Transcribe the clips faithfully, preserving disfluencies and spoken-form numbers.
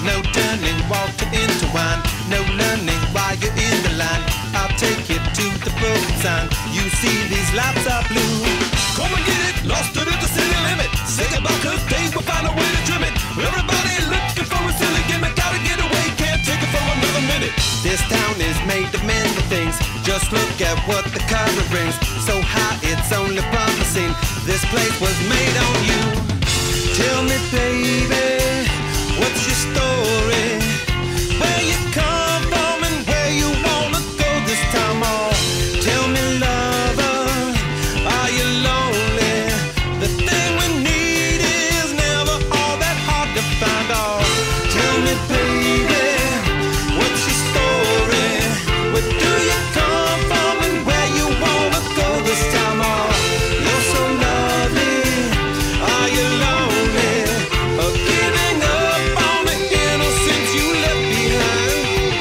No turning water into wine. No learning while you're in the line. I'll take you to the broken sign. You see these lights are blue. Come and get it, lost it at the city limit. Say goodbye, cause days will find a way to trim it. Everybody looking for a silly gimmick. Gotta get away, can't take it for another minute. This town is made of many things. Just look at what the color brings. So high, it's only promising. This place was made on you. Tell me, baby, what's your story? Where you come from and where you wanna go this time? Oh, tell me, lover, are you lonely? The thing we need is never all that hard to find. Oh, tell me, baby, what's your story? Where do you come from and where you wanna go this time? Oh, you're so lovely. Are you lonely? Or giving up on the innocence you left behind?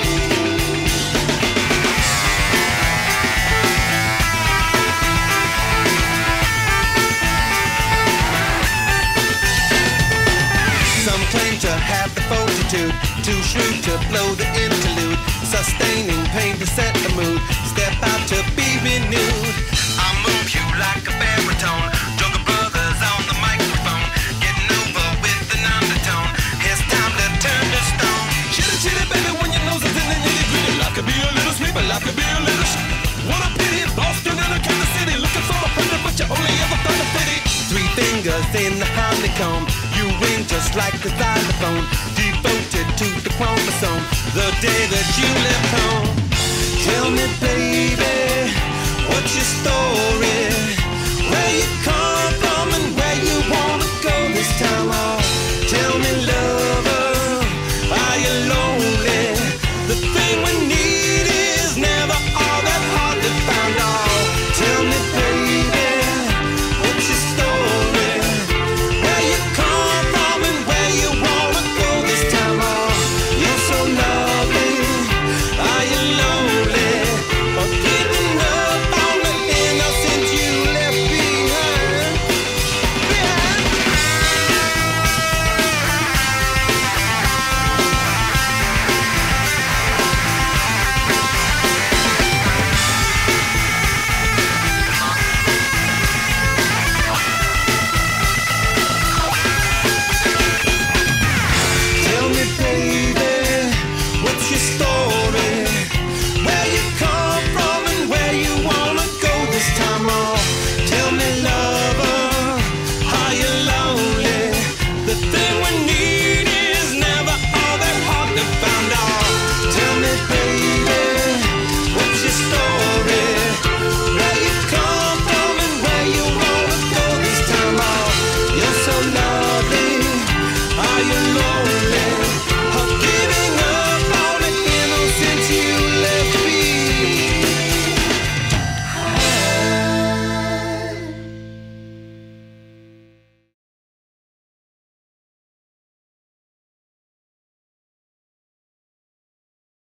Some claim to have the fortitude, too shrewd to blow the interlude, sustaining pain to set the mood, step out to be renewed. I'll move you like a baritone, Jungle Brothers on the microphone, getting over with an undertone. It's time to turn to stone. Chitty chitty baby, when your nose is in the nitty gritty. Life could be a little sweet, but life could be a little sh- What a pity, Boston and a Kansas City, looking for a hundred, but you only ever found a fifty. Three fingers in the honeycomb, you ring just like the xylophone, devoted to the chromosome, the day that you left home. Tell me, baby, what's your story? Where you come